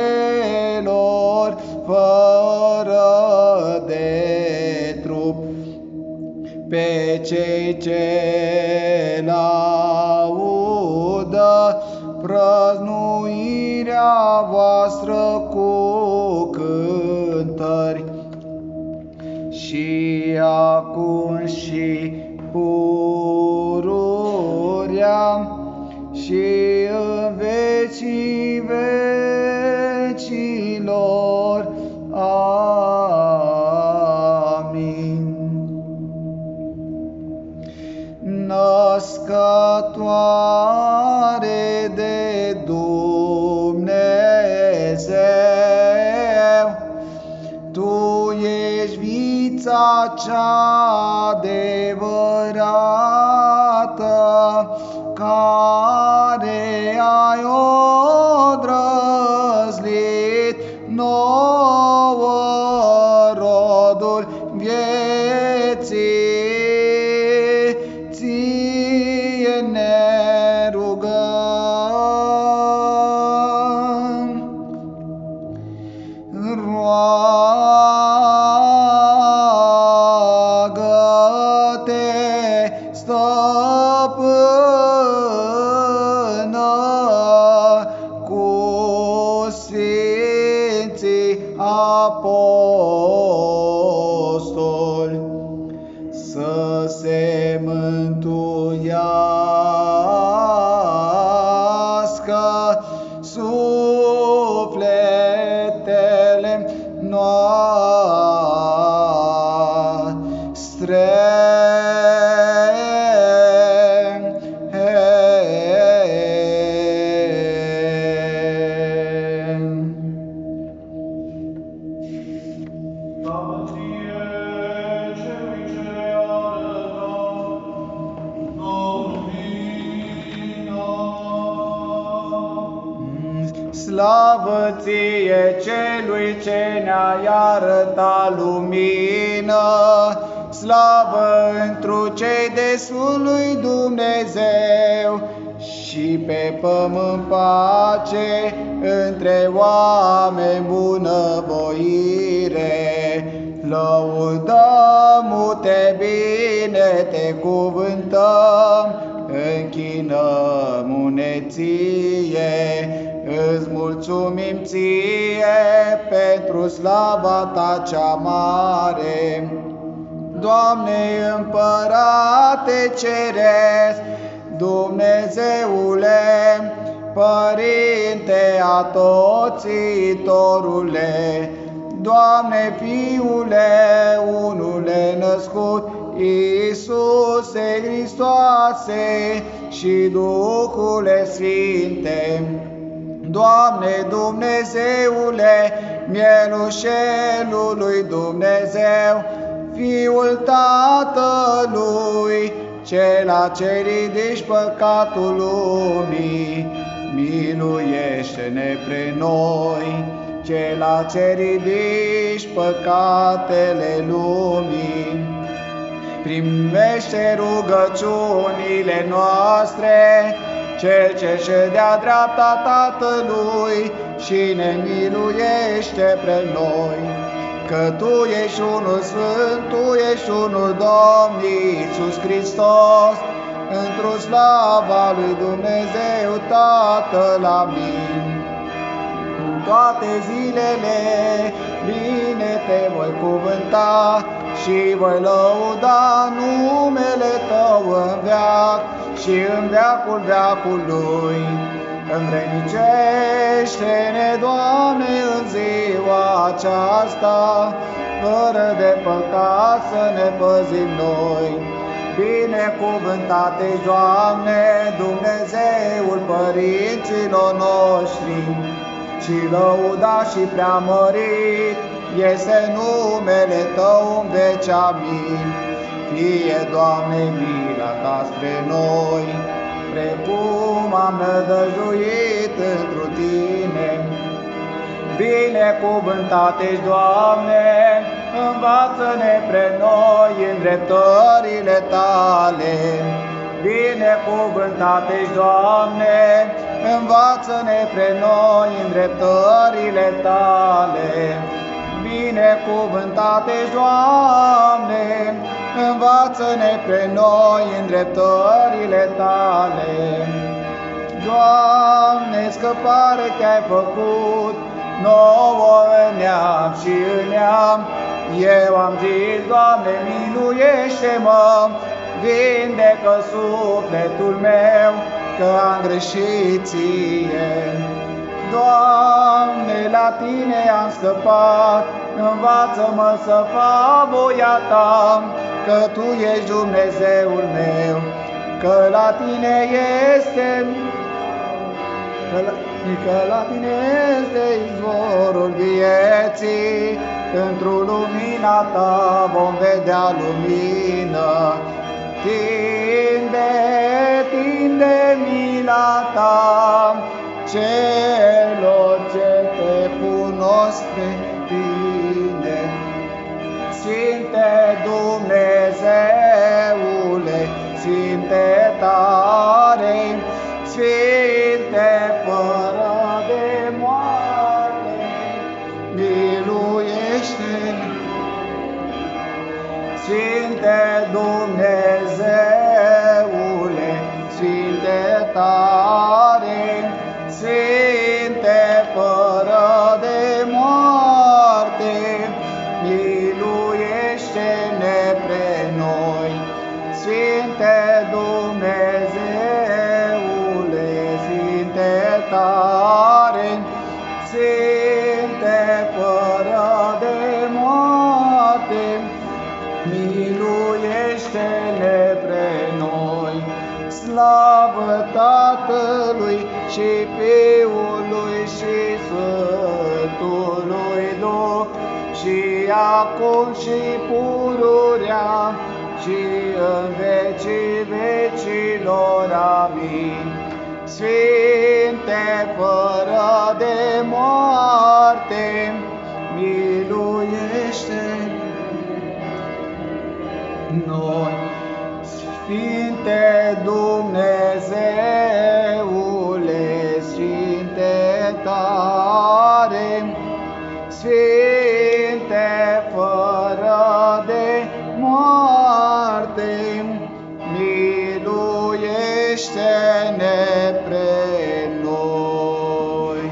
celor fără de trup, pe cei ce laudă prăznuirea voastră cu cântări, și acum și pururea și în vecii vecilor. Amin. Născătoare de Dumnezeu, cea adevărată, care ai odrăzlit nouă rodul vieții, ție ne rugăm. Roagă-te, Stăpână, cu Sfinții Apostoli, să se mântuiască sufletele noastre. Slavă ție, celui ce ne-ai arătat lumină, slavă întru cei de sus lui Dumnezeu și pe pământ pace între oameni bunăvoire. Lăudăm-te bine, te cuvântăm, închinăm-ne ție, îți mulțumim ție pentru slava ta cea mare. Doamne, Împărate Ceresc, Dumnezeule, Părinte Atoțitorule, Doamne, Fiule, unule născut, Iisuse Hristoase și Duhule Sfinte, Doamne Dumnezeule, Mielușelului Dumnezeu, Fiul Tatălui, Cela ce ridici păcatul lumii, miluiește-ne pre noi, Cela ce ridici păcatele lumii. Primește rugăciunile noastre, Cel ce ședea dreapta Tatălui și ne miluiește pre noi. Că Tu ești unul Sfânt, Tu ești unul Domn, Iisus Hristos, într-o slava lui Dumnezeu Tatăl, amin. În toate zilele bine te voi cuvânta și voi lăuda numele Tău în veac și în veacul veacului. Învrednicește-ne, Doamne, în ziua aceasta, fără de păcat să ne păzim noi. Binecuvântat ești, Doamne, Dumnezeul părinților noștri, și lăudat și preamărit este numele Tău în veci, amin. Fie, Doamne, mila Ta spre noi, precum am nădăjduit întru Tine. Binecuvântat ești, Doamne, învață-ne pre noi îndreptările Tale. Binecuvântat ești, Doamne, învață-ne pre noi îndreptările Tale. Binecuvântat ești, Doamne, învață-ne pre noi îndreptările Tale. Doamne, scăpare Te-ai făcut nouă în neam și în neam. Eu am zis, Doamne, miluiește-mă, vindecă sufletul meu, că am greșit Ție. Doamne, la Tine am scăpat, învață-mă să fac voia Ta, că Tu ești Dumnezeul meu, că la Tine este, că la tine este izvorul vieții, într-o lumina ta vom vedea lumină. Tinde mila ta celor ce te cunosc pe tine. Sfinte Dumnezeule, Sfinte tare, Sfinte fără de moarte, miluiește-ne. Sfinte Dumnezeule, Sfinte tare, Sfinte fără de moarte, miluiește-ne pre noi. Sfinte Dumnezeule, Sfinte tare, Sfinte fără de moarte, miluiește-ne pre noi. Slavă Tatălui și Fiului și Sfântului Duh, și acum și pururea și în vecii vecilor. Amin. Sfinte fără de moarte, miluiește-ne noi. Sfinte Dumnezeule, Sfinte tare, Sfinte fără de moarte, miluiește-ne pre noi.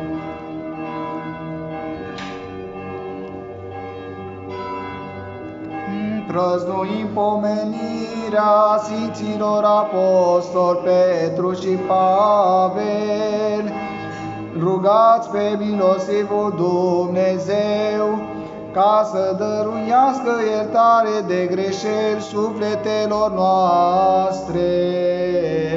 Prăznuim pomenirea Sfinților Apostoli Petru și Pavel. Rugați pe milostivul Dumnezeu ca să dăruiască iertare de greșeli sufletelor noastre.